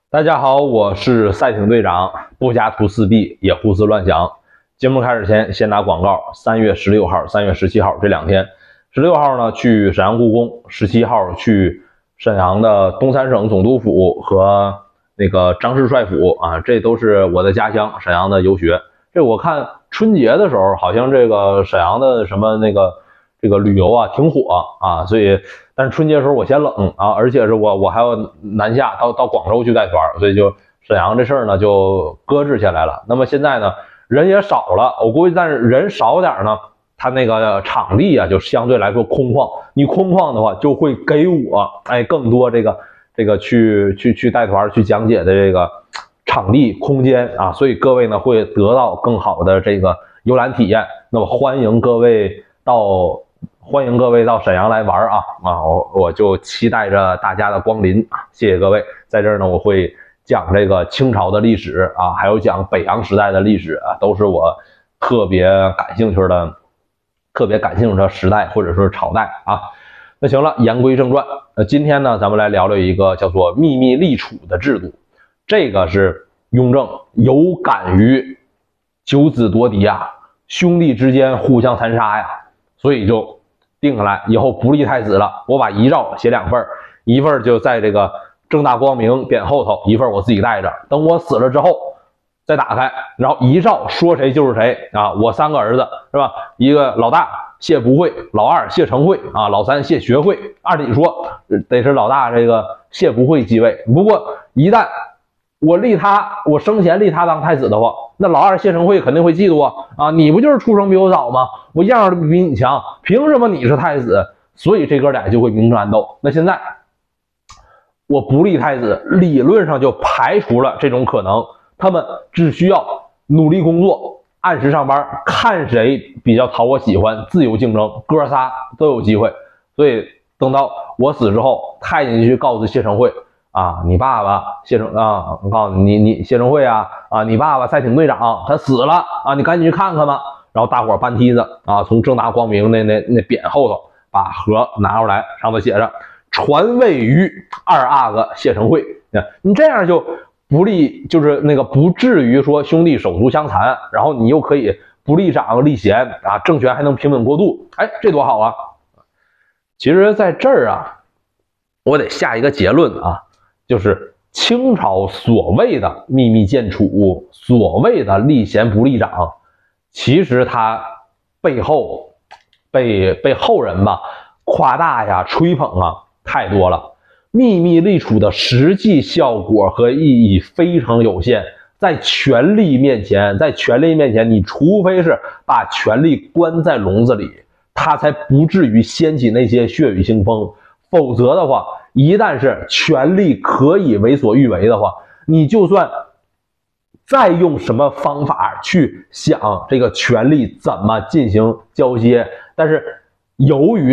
大家好，我是赛艇队长，不加图四壁，也胡思乱想。节目开始前先打广告。3月16号、3月17号这两天，16号呢去沈阳故宫，17号去沈阳的东三省总督府和那个张氏帅府啊，这都是我的家乡沈阳的游学。这我看春节的时候，好像这个沈阳的什么这个旅游啊挺火啊，所以但是春节的时候我嫌冷啊，而且是我还要南下到广州去带团，所以就沈阳这事儿呢就搁置下来了。那么现在呢人也少了，我估计但是人少点呢，它那个场地啊就相对来说空旷，你空旷的话就会给我更多这个去带团去讲解的这个场地空间啊，所以各位呢会得到更好的这个游览体验。那么欢迎各位到沈阳来玩啊！我就期待着大家的光临啊！谢谢各位，在这儿呢我会讲这个清朝的历史啊，还有讲北洋时代的历史啊，都是我特别感兴趣的时代或者说朝代啊。那行了，言归正传，今天呢咱们来聊聊一个叫做秘密立储的制度。这个是雍正有感于九子夺嫡啊，兄弟之间互相残杀呀，所以就定下来以后不立太子了，我把遗诏写2份，一份就在这个正大光明匾后头，一份我自己带着，等我死了之后再打开，然后遗诏说谁就是谁啊。我3个儿子是吧，一个老大谢不会，老二谢承会啊，老三谢学会。按理说得是老大这个谢不会继位，不过一旦我生前立他当太子的话，那老二谢承会肯定会嫉妒啊！你不就是出生比我早吗？我样儿都比你强，凭什么你是太子？所以这哥俩就会明争暗斗。那现在我不立太子，理论上就排除了这种可能，他们只需要努力工作，按时上班，看谁比较讨我喜欢，自由竞争，哥仨都有机会。所以等到我死之后，太监去告诉谢承会啊，你爸爸我告诉你谢承会啊，你爸爸赛艇队长他死了啊，你赶紧去看看吧。然后大伙搬梯子啊，从正大光明那匾后头把盒拿出来，上头写着传位于2阿哥谢承会。你这样就就是那个不至于说兄弟手足相残，然后你又可以不立长立贤啊，政权还能平稳过渡，这多好啊！其实在这儿啊，我得下一个结论啊，就是清朝所谓的秘密建储，所谓的立贤不立长，其实它背后被后人吧夸大呀、吹捧啊太多了。秘密立储的实际效果和意义非常有限，在权力面前，你除非是把权力关在笼子里，它才不至于掀起那些血雨腥风。否则的话，一旦是权力可以为所欲为的话，你就算再用什么方法去想这个权力怎么进行交接，但是由于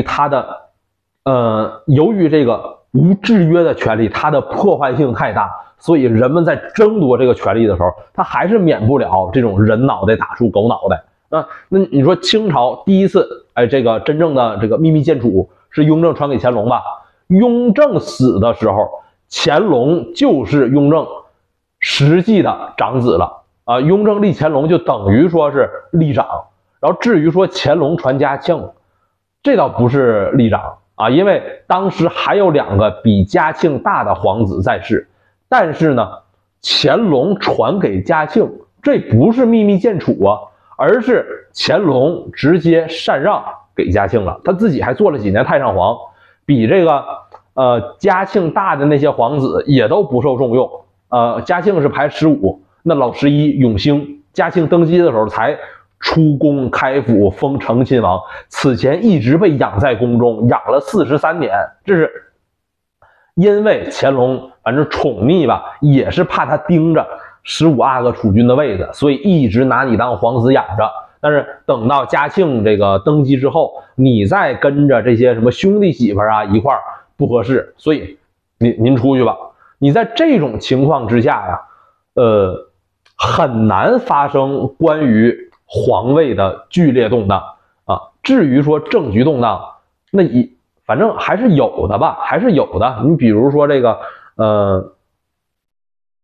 这个无制约的权利，它的破坏性太大，所以人们在争夺这个权利的时候，他还是免不了这种人脑袋打出狗脑袋。那你说清朝第一次这个真正的这个秘密建储是雍正传给乾隆吧？雍正死的时候，乾隆就是雍正实际的长子了啊。雍正立乾隆就等于说是立长，然后至于说乾隆传嘉庆，这倒不是立长啊，因为当时还有2个比嘉庆大的皇子在世，但是呢，乾隆传给嘉庆，这不是秘密建储啊，而是乾隆直接禅让给嘉庆了，他自己还做了几年太上皇，比这个嘉庆大的那些皇子也都不受重用。嘉庆是排15，那老11永兴，嘉庆登基的时候才出宫开府封承亲王，此前一直被养在宫中，养了43年。这是因为乾隆反正宠溺吧，也是怕他盯着15阿哥储君的位子，所以一直拿你当皇子养着。但是等到嘉庆这个登基之后，你再跟着这些什么兄弟媳妇啊一块儿不合适，所以您出去吧。你在这种情况之下呀，很难发生关于皇位的剧烈动荡啊。至于说政局动荡，那反正还是有的吧，还是有的。你比如说这个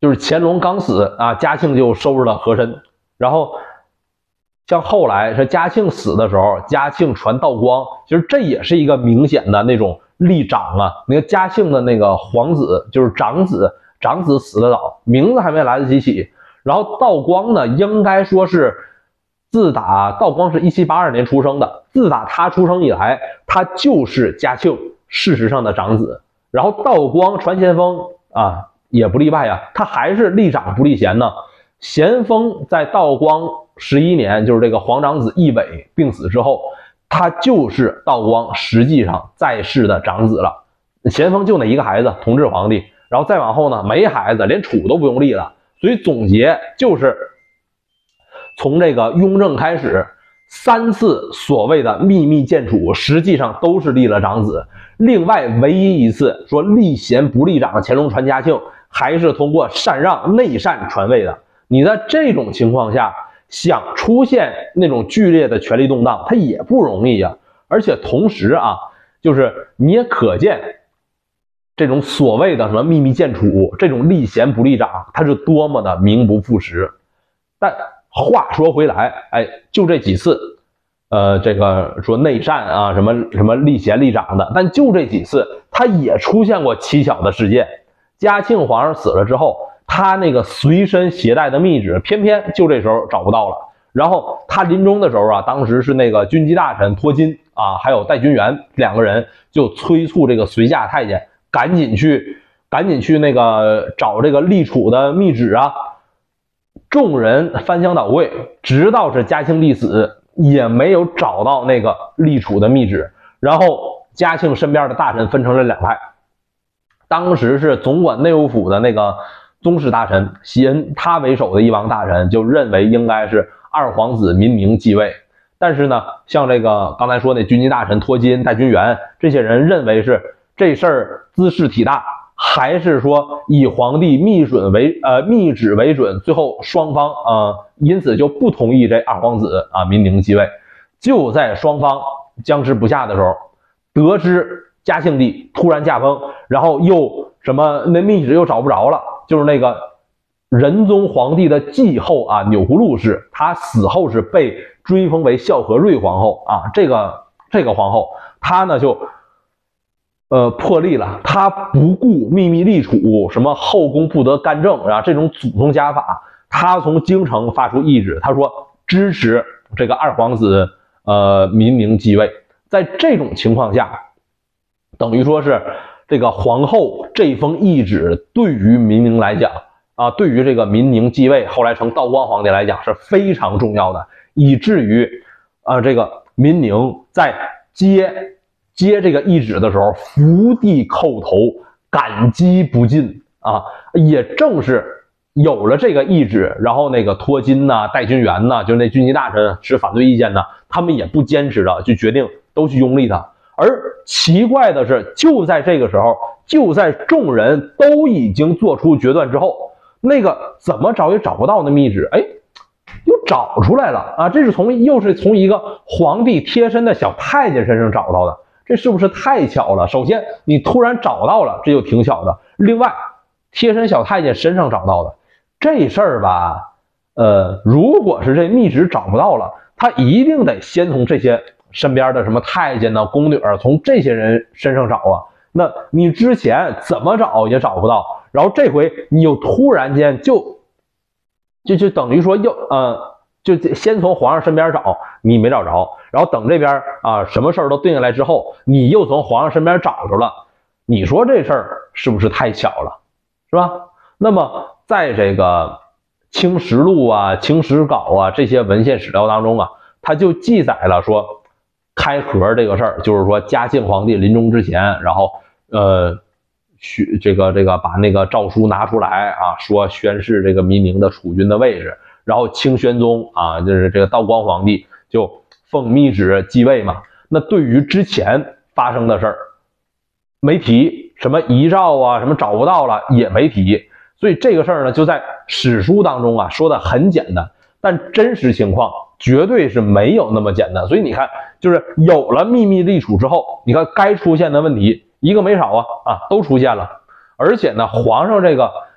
就是乾隆刚死啊，嘉庆就收拾了和珅，然后像后来是嘉庆死的时候，嘉庆传道光，其实这也是一个明显的那种立长啊。那个嘉庆的那个皇子就是长子死得早，名字还没来得及起。然后道光呢，应该说是自打道光是1782年出生的，自打他出生以来，他就是嘉庆事实上的长子。然后道光传咸丰啊，也不例外啊，他还是立长不立贤呢。咸丰在道光11年，就是这个皇长子奕纬病死之后，他就是道光实际上在世的长子了。咸丰就那一个孩子，同治皇帝，然后再往后呢，没孩子，连储都不用立了。所以总结就是从这个雍正开始，3次所谓的秘密建储，实际上都是立了长子。另外唯一一次说立贤不立长，乾隆传嘉庆，还是通过禅让内禅传位的。你在这种情况下想出现那种剧烈的权力动荡，它也不容易呀。而且同时啊，就是你也可见这种所谓的什么秘密建储，这种立贤不立长，它是多么的名不副实。但话说回来，就这几次，这个说内禅啊，什么立贤立长的，但就这几次，他也出现过蹊跷的事件。嘉庆皇上死了之后，他那个随身携带的密旨，偏偏就这时候找不到了。然后他临终的时候啊，当时是那个军机大臣托金啊，还有戴军元2个人就催促这个随驾太监赶紧去那个找这个立储的密旨啊。众人翻箱倒柜，直到是嘉庆帝死，也没有找到那个立储的密旨。然后嘉庆身边的大臣分成了2派，当时是总管内务府的那个宗室大臣喜恩，他为首的一帮大臣就认为应该是二皇子民宁继位。但是呢，像这个刚才说那军机大臣托金、戴军元这些人认为是这事儿滋事体大，还是说以皇帝密旨为准，最后双方因此就不同意这二皇子啊民宁继位。就在双方僵持不下的时候，得知嘉庆帝突然驾崩，然后又什么那密旨又找不着了，就是那个仁宗皇帝的继后啊钮祜禄氏，她死后是被追封为孝和瑞皇后啊。这个皇后她呢就破例了，他不顾秘密立储，什么后宫不得干政啊，这种祖宗家法，他从京城发出懿旨，他说支持这个二皇子民宁继位。在这种情况下，等于说是这个皇后这封懿旨对于民宁来讲啊，对于这个民宁继位后来成道光皇帝来讲是非常重要的，以至于这个民宁在接这个懿旨的时候伏地叩头，感激不尽啊！也正是有了这个懿旨，然后那个托金呐、戴军元呐，就是那军机大臣持反对意见呢，他们也不坚持了，就决定都去拥立他。而奇怪的是，就在这个时候，就在众人都已经做出决断之后，那个怎么找也找不到那密旨，又找出来了啊！这是又是从一个皇帝贴身的小太监身上找到的。这是不是太巧了？首先你突然找到了，这就挺巧的。另外贴身小太监身上找到的这事儿吧，如果是这密旨找不到了，他一定得先从这些身边的什么太监呢、宫女从这些人身上找啊。那你之前怎么找也找不到，然后这回你又突然间就等于说就先从皇上身边找，你没找着，然后等这边什么事儿都定下来之后，你又从皇上身边找着了，你说这事儿是不是太巧了，是吧？那么在这个清实录啊、清史稿啊这些文献史料当中啊，它就记载了说开盒这个事儿，就是说嘉庆皇帝临终之前，然后这个把那个诏书拿出来啊，说宣示这个民宁的储君的位置。然后清宣宗啊，就是这个道光皇帝就奉密旨继位嘛。那对于之前发生的事儿没提，什么遗诏啊，什么找不到了也没提，所以这个事儿呢就在史书当中啊说的很简单，但真实情况绝对是没有那么简单。所以你看，就是有了秘密立储之后，你看该出现的问题一个没少啊，都出现了。而且呢，皇上这个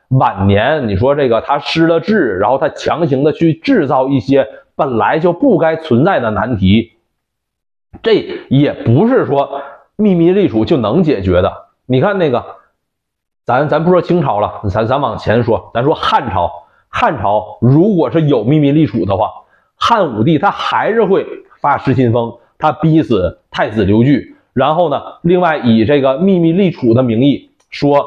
晚年你说这个他失了智，然后他强行的去制造一些本来就不该存在的难题，这也不是说秘密立储就能解决的。你看那个，咱不说清朝了，咱往前说，咱说汉朝。汉朝如果是有秘密立储的话，汉武帝他还是会发失心疯，他逼死太子刘据，然后呢，另外以这个秘密立储的名义说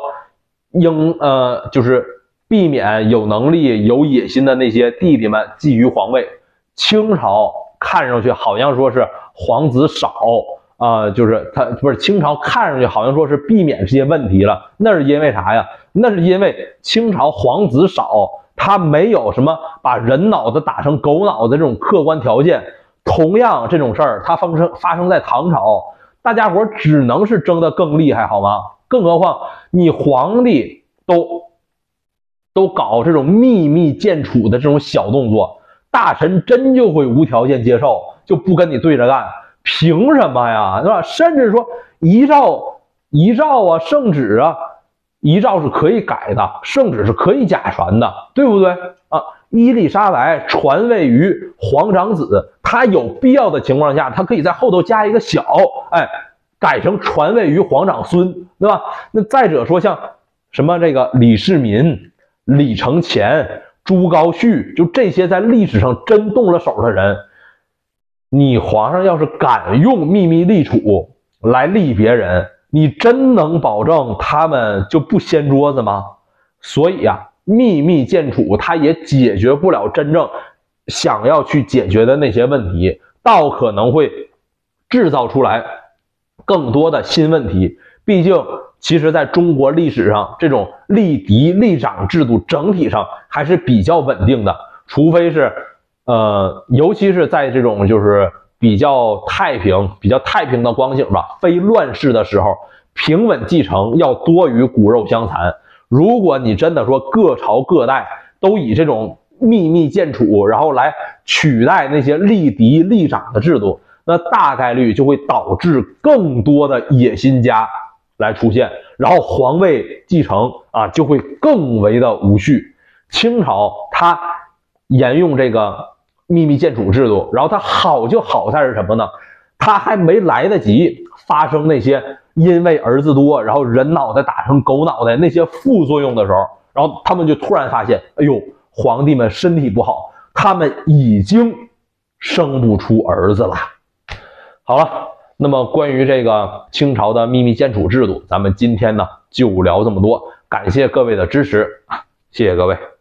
就是避免有能力有野心的那些弟弟们觊觎皇位。清朝看上去好像说是皇子少就是他不是清朝看上去好像说是避免这些问题了，那是因为啥呀？那是因为清朝皇子少，他没有什么把人脑子打成狗脑子这种客观条件。同样这种事儿，它发生在唐朝，大家伙只能是争得更厉害，好吗？更何况你皇帝都搞这种秘密建储的这种小动作，大臣真就会无条件接受，就不跟你对着干。凭什么呀？对吧？甚至说遗诏啊、圣旨啊，遗诏是可以改的，圣旨是可以假传的，对不对啊？伊丽莎白传位于皇长子，他有必要的情况下，他可以在后头加一个小，改成传位于皇长孙，对吧？那再者说像什么这个李世民、李承乾、朱高煦，就这些在历史上真动了手的人，你皇上要是敢用秘密立储来立别人，你真能保证他们就不掀桌子吗？所以秘密建储它也解决不了真正想要去解决的那些问题，倒可能会制造出来更多的新问题。毕竟其实在中国历史上，这种立嫡立长制度整体上还是比较稳定的，除非是尤其是在这种就是比较太平的光景吧，非乱世的时候，平稳继承要多于骨肉相残。如果你真的说各朝各代都以这种秘密建储，然后来取代那些立嫡立长的制度，那大概率就会导致更多的野心家来出现，然后皇位继承就会更为的无序。清朝它沿用这个秘密建储制度，然后它好就好在是什么呢？它还没来得及发生那些因为儿子多，然后人脑袋打成狗脑袋那些副作用的时候，然后他们就突然发现，哎呦，皇帝们身体不好，他们已经生不出儿子了。好了，那么关于这个清朝的秘密建储制度，咱们今天呢就聊这么多，感谢各位的支持，谢谢各位。